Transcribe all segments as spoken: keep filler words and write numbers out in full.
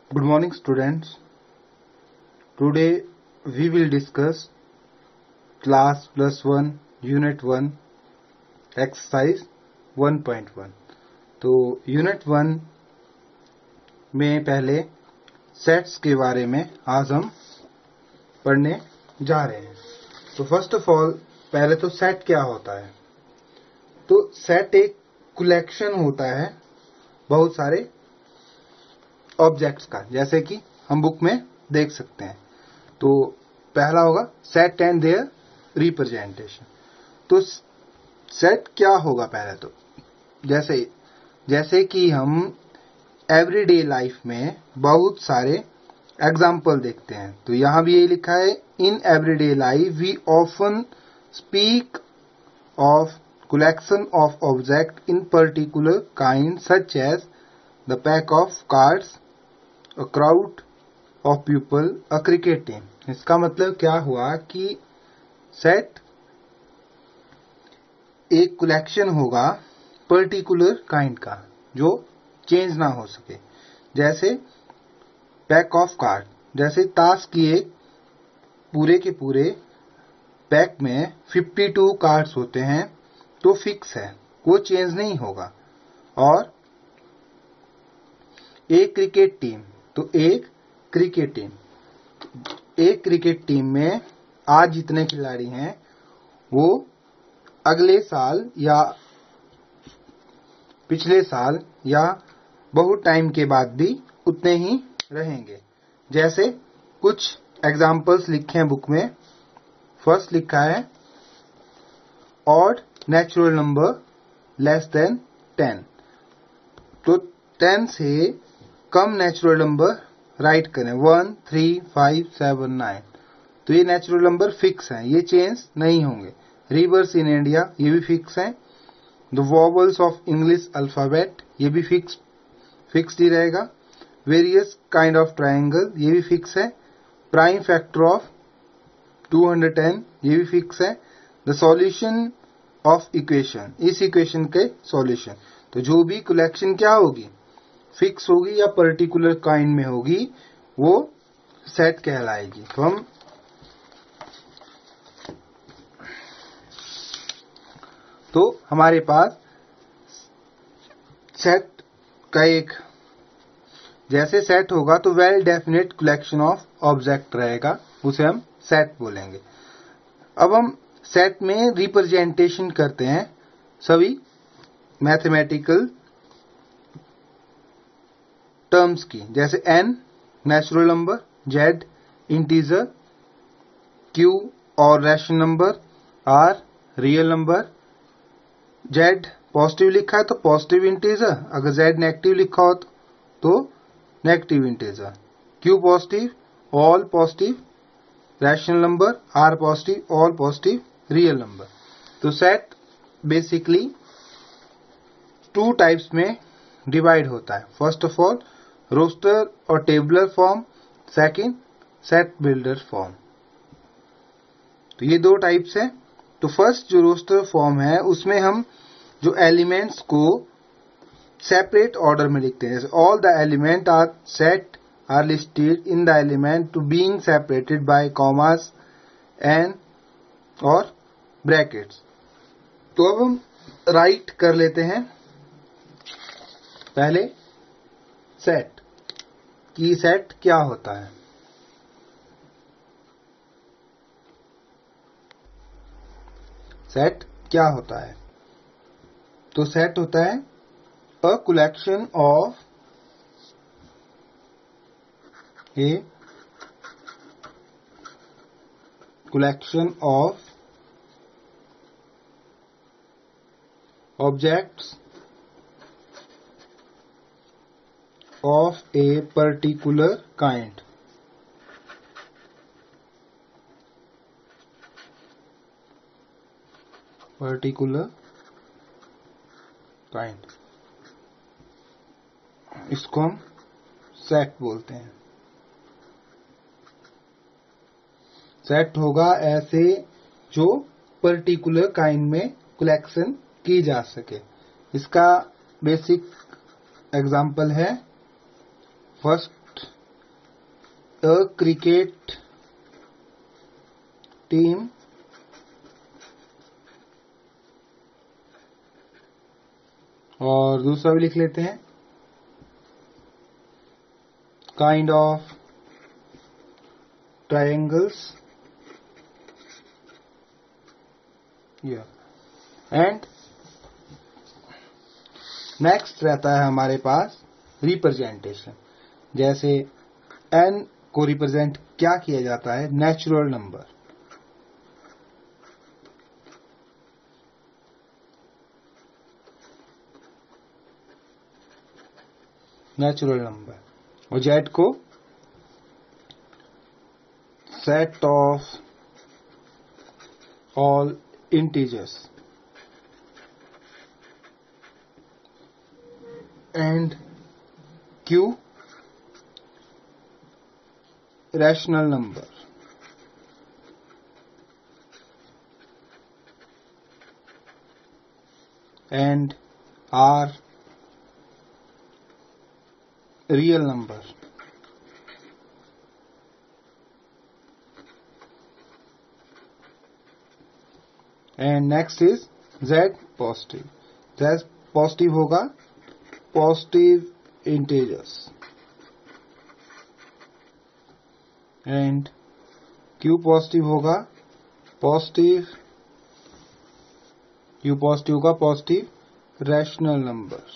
Good morning, students. Today we will discuss class plus one unit one exercise one point one. तो unit one में पहले sets के बारे में आज हम पढ़ने जा रहे हैं। तो फर्स्ट ऑफ ऑल पहले तो सेट क्या होता है। तो सेट एक कलेक्शन होता है बहुत सारे ऑब्जेक्ट्स का, जैसे कि हम बुक में देख सकते हैं। तो पहला होगा सेट एंड देयर रिप्रेजेंटेशन। तो सेट क्या होगा पहले तो जैसे जैसे कि हम एवरीडे लाइफ में बहुत सारे एग्जाम्पल देखते हैं। तो यहां भी यही लिखा है, in everyday life we often speak of collection of object in particular kind such as the pack of cards, a crowd of people, a cricket team। इसका मतलब क्या हुआ कि सेट एक कलेक्शन होगा पर्टिकुलर काइंड का जो चेंज ना हो सके। जैसे पैक ऑफ कार्ड, जैसे ताश की एक पूरे के पूरे पैक में बावन कार्ड्स होते हैं तो फिक्स है, वो चेंज नहीं होगा। और एक क्रिकेट टीम, तो एक क्रिकेट टीम एक क्रिकेट टीम में आज जितने खिलाड़ी हैं वो अगले साल या पिछले साल या बहुत टाइम के बाद भी उतने ही रहेंगे। जैसे कुछ एग्जांपल्स लिखे हैं बुक में। फर्स्ट लिखा है odd natural number less than ten. तो टेन से कम नेचुरल नंबर राइट करें, one, three, five, seven, nine. तो ये नेचुरल नंबर फिक्स हैं, ये चेंज नहीं होंगे। रिवर्स इन इंडिया, ये भी फिक्स हैं। The vowels of English alphabet, ये भी फिक्स फिक्स्ड ही रहेगा। वेरियस काइंड ऑफ ट्राइंगल, ये भी फिक्स है। Prime factor of two hundred ten, ये भी फिक्स है। द सॉल्यूशन ऑफ इक्वेशन, इस इक्वेशन के सॉल्यूशन। तो जो भी कलेक्शन क्या होगी, फिक्स होगी या पर्टिकुलर काइंड में होगी, वो सेट कहलाएगी। तो हम तो हमारे पास सेट का एक जैसे सेट होगा तो well definite collection of object रहेगा, उसे हम सेट बोलेंगे। अब हम सेट में रिप्रेजेंटेशन करते हैं सभी मैथमेटिकल टर्म्स की, जैसे n natural number, z integer, q और rational number, r real number. z positive लिखा है तो पॉजिटिव इंटीजर, अगर z नेगेटिव लिखा हो तो negative integer. q positive, all positive rational number, r positive, all positive real number. तो set basically two types में डिवाइड होता है। फर्स्ट ऑफ ऑल रोस्टर और tabular form, second set builder form. तो ये दो टाइप्स हैं। तो फर्स्ट जो रोस्टर फॉर्म है उसमें हम जो एलिमेंट्स को सेपरेट ऑर्डर में लिखते हैं। जैसे all the element are set are listed in the element to being separated by commas and और ब्रैकेट्स। तो अब हम राइट कर लेते हैं पहले सेट की सेट क्या होता है। सेट क्या होता है? तो सेट होता है a collection of a collection of objects of a particular kind। particular kind, इसको हम सेट बोलते हैं। सेट होगा ऐसे जो पर्टिकुलर काइंड में कलेक्शन की जा सके। इसका बेसिक एग्जाम्पल है फर्स्ट a cricket team और दूसरा भी लिख लेते हैं kind of triangles and next रहता है हमारे पास रिप्रेजेंटेशन। जैसे n को रिप्रेजेंट क्या किया जाता है, नेचुरल नंबर। नेचुरल नंबर और z को set of all integers and q rational number and r real number। and next is z positive। z positive होगा positive integers and q positive होगा positive q positive होगा positive rational number.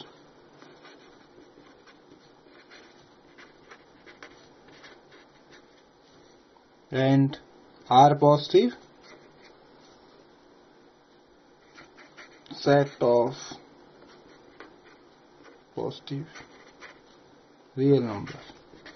And r positive set of positive real number.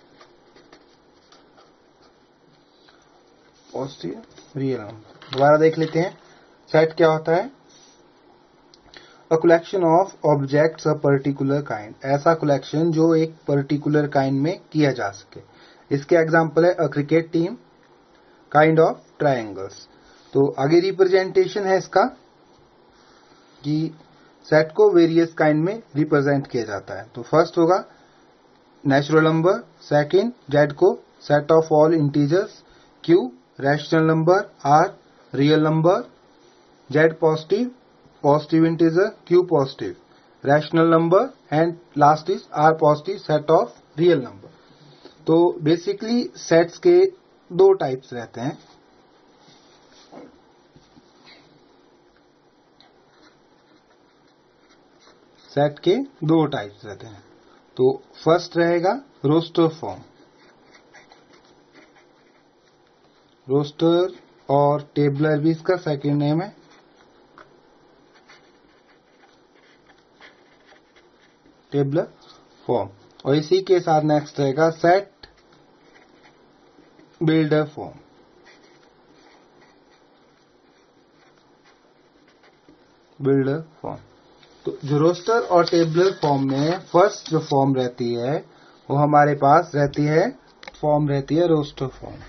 Positive real number दोबारा देख लेते हैं। Set क्या होता है, a collection of objects a particular kind, ऐसा कलेक्शन जो एक पर्टिकुलर काइंड में किया जा सके। इसके एग्जांपल है a cricket team, kind of triangles. तो आगे रिप्रेजेंटेशन है इसका कि सेट को वेरियस काइंड में रिप्रेजेंट किया जाता है। तो फर्स्ट होगा नेचुरल नंबर, सेकंड जेड को set of all integers, Q rational number, R real number, Z positive positive integer, Q positive rational number and last is R positive set of real number. तो basically sets के दो types रहते हैं। Set के दो types रहते हैं। तो फर्स्ट रहेगा रोस्टर फॉर्म। रोस्टर और टेबलर भी इसका सेकेंड नेम है। Tabular form. और इसी के साथ नेक्स्ट रहेगा set builder form. Builder form. तो जो रोस्टर और टेबलर फॉर्म में फर्स्ट जो फॉर्म रहती है वो हमारे पास रहती है, फॉर्म रहती है रोस्टर फॉर्म।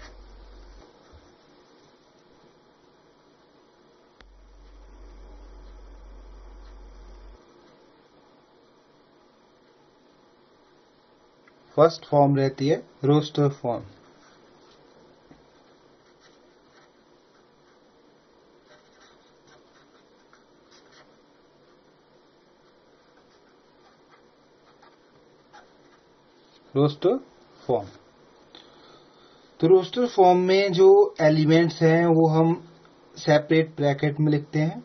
फर्स्ट फॉर्म रहती है रोस्टर फॉर्म। Roster form. तो रोस्टर फॉर्म में जो एलिमेंट्स हैं वो हम सेपरेट ब्रैकेट में लिखते हैं।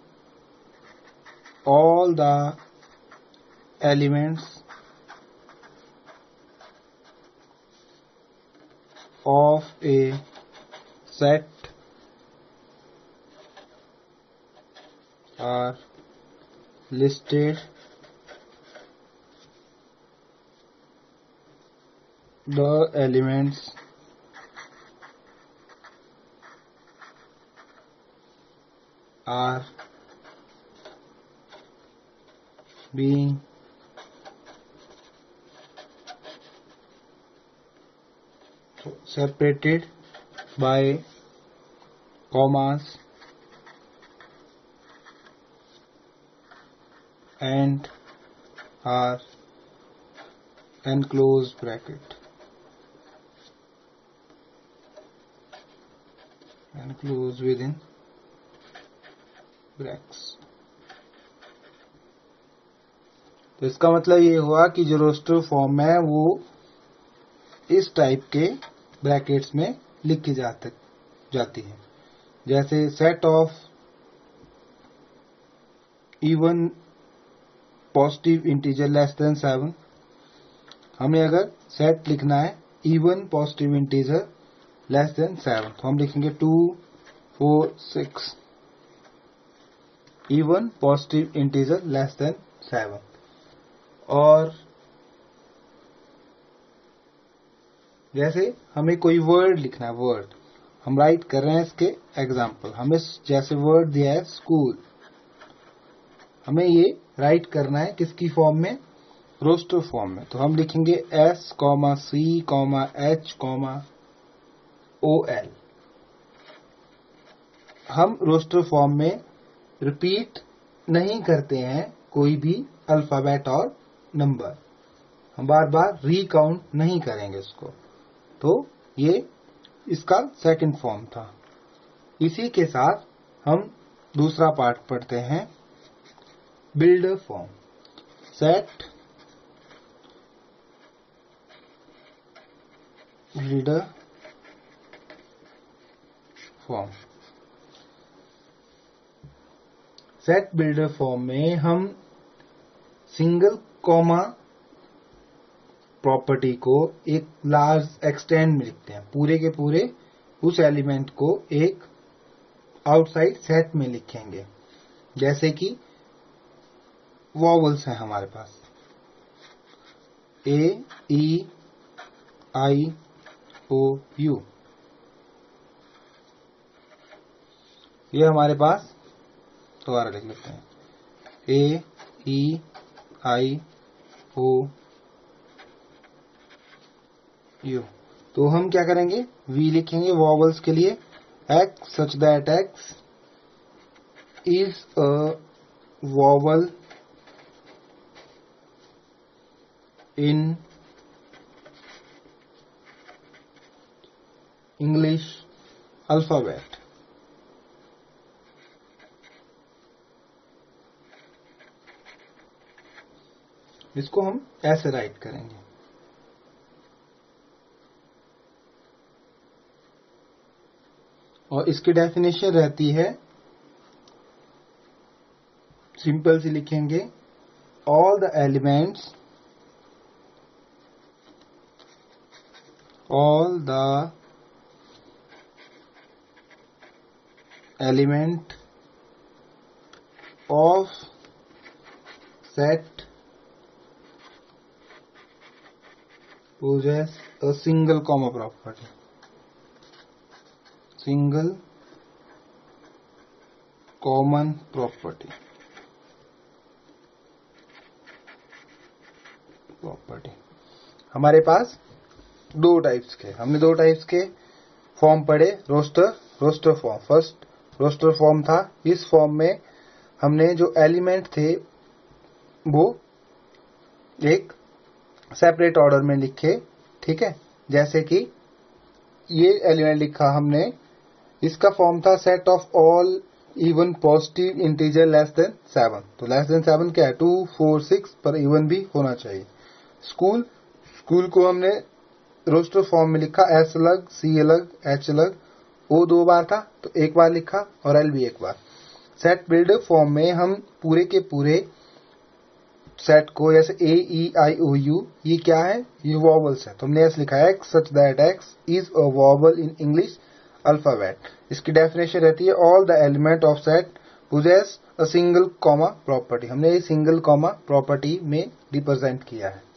All the elements of a set are listed the elements are being separated by commas and are enclosed bracket। And close within brackets. तो इसका मतलब ये हुआ कि जो रोस्टर फॉर्म है वो इस टाइप के ब्रैकेट्स में लिखी जाती जाती है। जैसे set of even positive integer less than seven, हमें अगर सेट लिखना है even positive integer less than seven तो हम लिखेंगे two four six even positive integer less than seven. और जैसे हमें कोई वर्ड लिखना है, वर्ड हम राइट कर रहे हैं इसके एग्जाम्पल, हमें जैसे वर्ड दिया है स्कूल, हमें ये राइट करना है किसकी फॉर्म में, रोस्टर फॉर्म में। तो हम लिखेंगे S comma C comma H comma O L. हम रोस्टर फॉर्म में रिपीट नहीं करते हैं कोई भी अल्फाबेट और नंबर, हम बार बार रीकाउंट नहीं करेंगे इसको। तो ये इसका सेकंड फॉर्म था। इसी के साथ हम दूसरा पार्ट पढ़ते हैं, builder form. Set builder form. Set builder form में हम सिंगल कॉमा प्रॉपर्टी को एक लार्ज एक्सटेंड में लिखते हैं, पूरे के पूरे उस एलिमेंट को एक आउटसाइड सेट में लिखेंगे। जैसे कि वॉवल्स हैं हमारे पास, ए ई आई ओ यू, ये हमारे पास, दोबारा लिख लेते हैं, ए ई आई ओ यू। तो हम क्या करेंगे, वी लिखेंगे वॉवल्स के लिए, x such that x is a vowel in English alphabet. इसको हम ऐसे राइट करेंगे। और इसकी डेफिनेशन रहती है, सिंपल सी लिखेंगे, all the elements all the element of set possess a single comma property, single common property property. हमारे पास दो टाइप्स के, हमने दो टाइप्स के फॉर्म पढ़े, roster roster form. First roster form था, इस फॉर्म में हमने जो एलिमेंट थे वो एक सेपरेट ऑर्डर में लिखे, ठीक है। जैसे कि ये एलिमेंट लिखा हमने, इसका फॉर्म था set of all even positive integer less than seven. तो लेस देन सेवन क्या है, टू फोर सिक्स, पर इवन भी होना चाहिए। स्कूल स्कूल को हमने रोस्टर फॉर्म में लिखा, एस अलग सी अलग एच अलग, ओ दो बार था तो एक बार लिखा और एल भी एक बार। सेट बिल्डर फॉर्म में हम पूरे के पूरे सेट को, जैसे ए ई आई ओ यू, ये क्या है, ये वॉवल्स है, तो हमने ऐसे लिखा है x such that x is a vowel in English alphabet. इसकी डेफिनेशन रहती है, all the element of set possess a single comma property. हमने ये सिंगल कॉमा प्रॉपर्टी में रिप्रेजेंट किया है।